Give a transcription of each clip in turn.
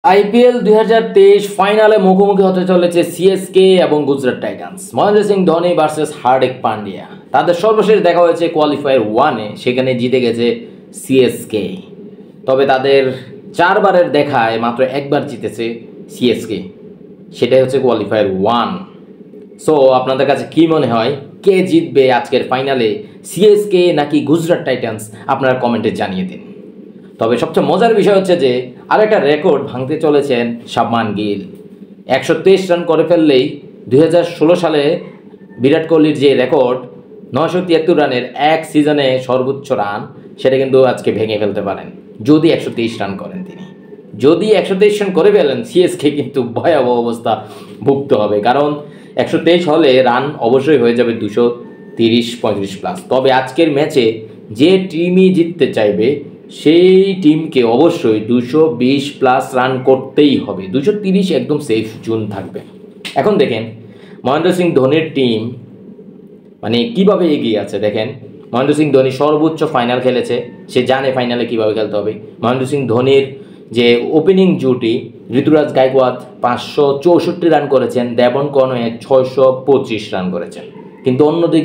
IPL 2023 ফাইনালে মুখোমুখি হতে চলেছে সিএসকে এবং গুজরাট টাইটান্স। মহেন্দ্র সিং ধোনি ভার্সেস হার্দিক পান্ডিয়া। তাদের সর্বশেষ দেখা হয়েছে কোয়ালিফায়ার 1-এ, সেখানে জিতে গেছে সিএসকে। তবে তাদের 4 বারের দেখায় মাত্র একবার জিতেছে সিএসকে, সেটাই হচ্ছে কোয়ালিফায়ার 1। সো আপনাদের কাছে কি মনে হয়, কে জিতবে আজকের ফাইনালে, সিএসকে নাকি গুজরাট টাইটান্স? আপনারা কমেন্টে জানিয়ে দিন। তবে সবচেয়ে মজার বিষয় হচ্ছে যে আরেকটা রেকর্ড ভাঙতে চলেছেন শুভমান গিল। 123 রান করে ফেললেই 2016 সালে বিরাট কোহলির যে রেকর্ড 973 রানের এক সিজনে সর্বোচ্চ রান, সেটা কিন্তু আজকে ভেঙে ফেলতে পারেন যদি 123 রান করেন তিনি। যদি 123 রান করে ফেলেন, সিএসকে কিন্তু ভয়াবহ অবস্থা ভুগতে হবে, কারণ 123 হলে রান অবশ্যই হয়ে যাবে 230-35 প্লাস। তবে আজকের ম্যাচে যে টিমই জিততে চাইবে সেই টিমকে অবশ্যই 220 প্লাস রান করতেই হবে। 230 একদম সেফ জোন থাকবে। এখন দেখেন মহেন্দ্র সিং ধোনির টিম মানে কিভাবে এগিয়ে আছে। দেখেন মহেন্দ্র সিং ধোনি সর্বোচ্চ ফাইনাল খেলেছে, সে জানে ফাইনালে কিভাবে খেলতে হবে। মহেন্দ্র সিং ধোনির যে ওপেনিং জুটি, ঋতুরাজ গায়কোয়াদ 564 রান করেছেন, দেবন কনওয়ে 625 রান করেছেন। কিন্তু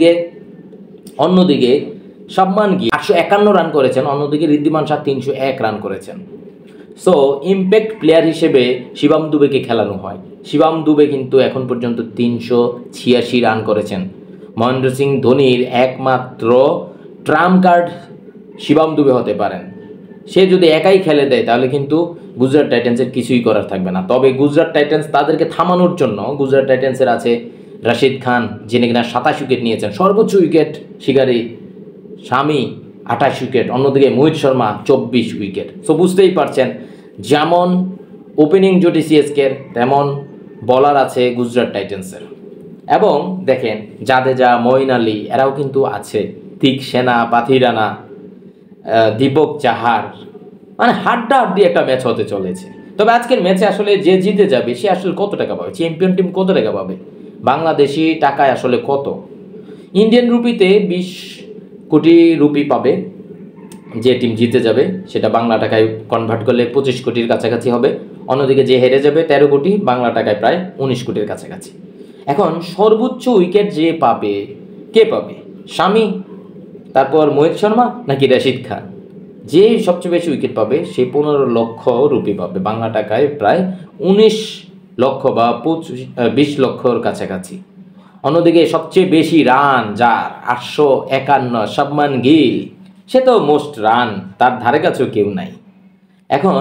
অন্যদিকে শুভমান গিল 851 রান করেছেন, অন্যদিকে ঋদ্ধিমান শাহ 301 রান করেছেন। সো ইম্প্যাক্ট প্লেয়ার হিসেবে শিবম দুবেকে খেলানো হয়। শিবম দুবে কিন্তু এখন পর্যন্ত 386 রান করেছেন। মহেন্দ্র সিং ধোনির একমাত্র ট্রাম্প কার্ড শিবম দুবে হতে পারেন। সে যদি একাই খেলে দেয় তাহলে কিন্তু গুজরাট টাইটান্সের কিছুই করার থাকবে না। তবে গুজরাট টাইটান্স তাদেরকে থামানোর জন্য গুজরাট টাইটান্সের আছে রাশিদ খান, যিনি কিনা 27 উইকেট নিয়েছেন, সর্বোচ্চ উইকেট শিকারী শামি 28 উইকেট, অন্যদিকে মোহিত শর্মা 24 উইকেট। সো বুঝতেই পারছেন, যেমন ওপেনিং জুটি সিএসকের, তেমন বলার আছে গুজরাট টাইটান্সের। এবং দেখেন জাদেজা, মঈন আলী এরাও কিন্তু আছে, তিক সেনা, পাথিরানা, দীপক চাহার, মানে হাড্ডাহাড্ডি একটা ম্যাচ হতে চলেছে। তবে আজকের ম্যাচে আসলে যে জিতে যাবে সে আসলে কত টাকা পাবে, চ্যাম্পিয়ন টিম কত টাকা পাবে, বাংলাদেশি টাকায় আসলে কত? ইন্ডিয়ান রুপিতে 20 কোটি রুপি পাবে যে টিম জিতে যাবে, সেটা বাংলা টাকায় কনভার্ট করলে 25 কোটির কাছাকাছি হবে। অন্যদিকে যে হেরে যাবে 13 কোটি, বাংলা টাকায় প্রায় 19 কোটির কাছাকাছি। এখন সর্বোচ্চ উইকেট যে পাবে, কে পাবে? শামি, তারপর মোহিত শর্মা নাকি রাশিদ খান? যে সবচেয়ে বেশি উইকেট পাবে সে 15 লক্ষ রুপি পাবে, বাংলা টাকায় প্রায় 19 লক্ষ বা 20 লক্ষর কাছাকাছি। অন্যদিকে সবচেয়ে বেশি রান যার 851, শুভমান গিল, সে তো মোস্ট রান, তার ধারে কাছেও কেউ নাই। এখন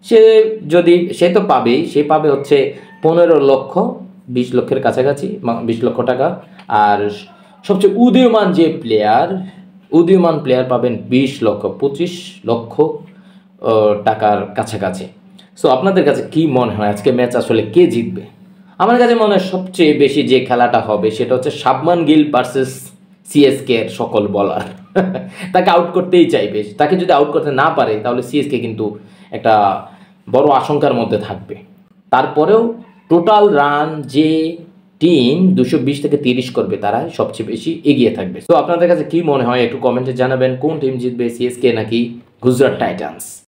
সে তো পাবেই, সে পাবে হচ্ছে 15 লক্ষ, 20 লক্ষের কাছাকাছি, 20 লক্ষ টাকা। আর সবচেয়ে উদীয়মান প্লেয়ার পাবেন 20 লক্ষ, 25 লক্ষ টাকার কাছাকাছি। সো আপনাদের কাছে কি মনে হয় আজকে ম্যাচ আসলে কে জিতবে? আমার কাছে মনে হয় সবচেয়ে বেশি যে খেলাটা হবে সেটা হচ্ছে শুভমান গিল ভার্সেস সিএসকে এর সকল বলার। তাকে আউট করতেই চাইবে, তাকে যদি আউট করতে না পারে তাহলে সিএসকে কিন্তু একটা বড় আশঙ্কার মধ্যে থাকবে। তারপরেও টোটাল রান যে টিম 220 থেকে 30 করবে তারা সবচেয়ে বেশি এগিয়ে থাকবে। তো আপনাদের কাছে কি মনে হয় একটু কমেন্টে জানাবেন, কোন টিম জিতবে, সিএসকে নাকি গুজরাট টাইটান্স?